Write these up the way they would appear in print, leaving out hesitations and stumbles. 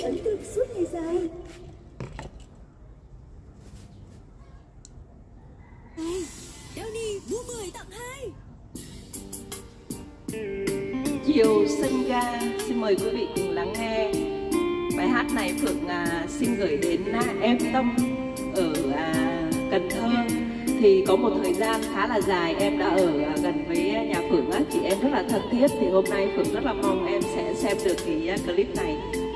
ấn tượng suốt ngày dài. Này, Downy mua 10 tặng 2. Chiều sân ga, xin mời quý vị cùng lắng nghe bài hát này. Phượng xin gửi đến em Tâm ở Cần Thơ. Thì có một thời gian khá là dài em đã ở gần với nhà Phượng á, chị em rất là thân thiết. Thì hôm nay Phượng rất là mong em sẽ xem được cái clip này.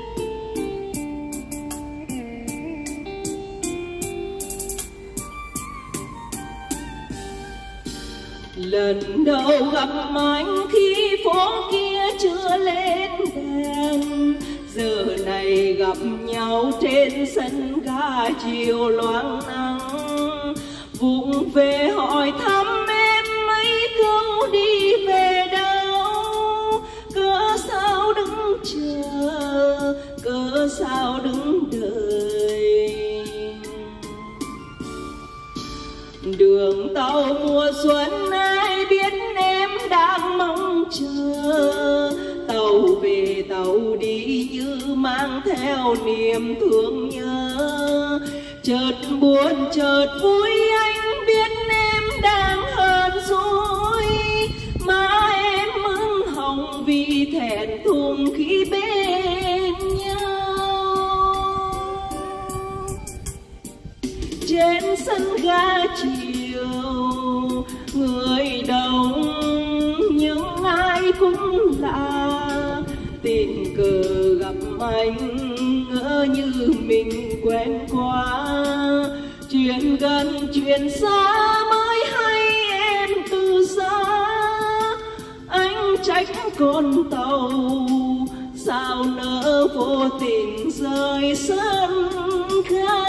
Lần đầu gặp anh khi phố kia chưa lên đèn, giờ này gặp nhau trên sân ga chiều loáng nắng. Vụng về hỏi thăm em mấy câu đi về đâu, cớ sao đứng chờ, cớ sao đứng đợi. Đường tàu mùa xuân ai biết em đang mong chờ, tàu về tàu đi như mang theo niềm thương nhớ. Chợt buồn chợt vui anh biết em đang hờn dỗi, mà em ửng hồng vì thẹn thùng khi bên nhau. Trên sân ga chiều người đông nhưng ai cũng lạ, tình cờ gặp anh ngỡ như mình quen quá. Chuyện gần chuyện xa mới hay em từ xa, anh trách con tàu sao nỡ vô tình rời sân ga.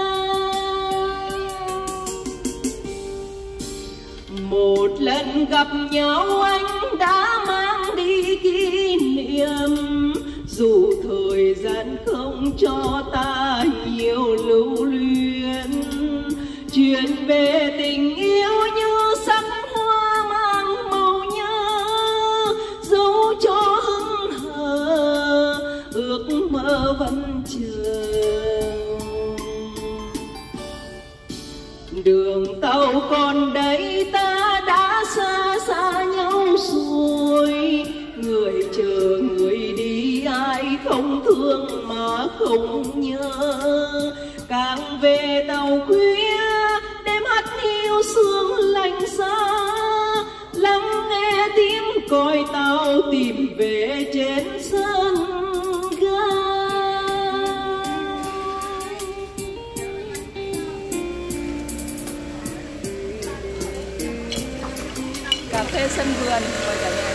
Một lần gặp nhau anh đã mang đi kỷ niệm, dù thời gian không cho ta nhiều lưu luyến. Chuyện về tình yêu như sắc hoa mang màu nhớ, dẫu cho hững hờ ước mơ vẫn chờ. Đường tàu còn đây ta đã xa xa nhau rồi, người chờ người đi ai không thương mà không nhớ. Càng về tàu khuya đêm hắt hiu sương lạnh giá, lắng nghe tiếng còi tàu tìm về trên sân ga. Cà phê sân vườn mời cả nhà.